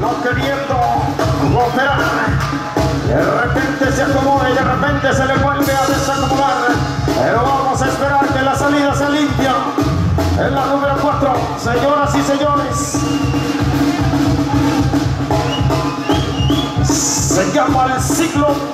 no queriendo cooperar. De repente se acomoda y de repente se le vuelve a desacomodar. Pero vamos a esperar que la salida se limpia. Es la número 4, señoras y señores. Se llama el ciclo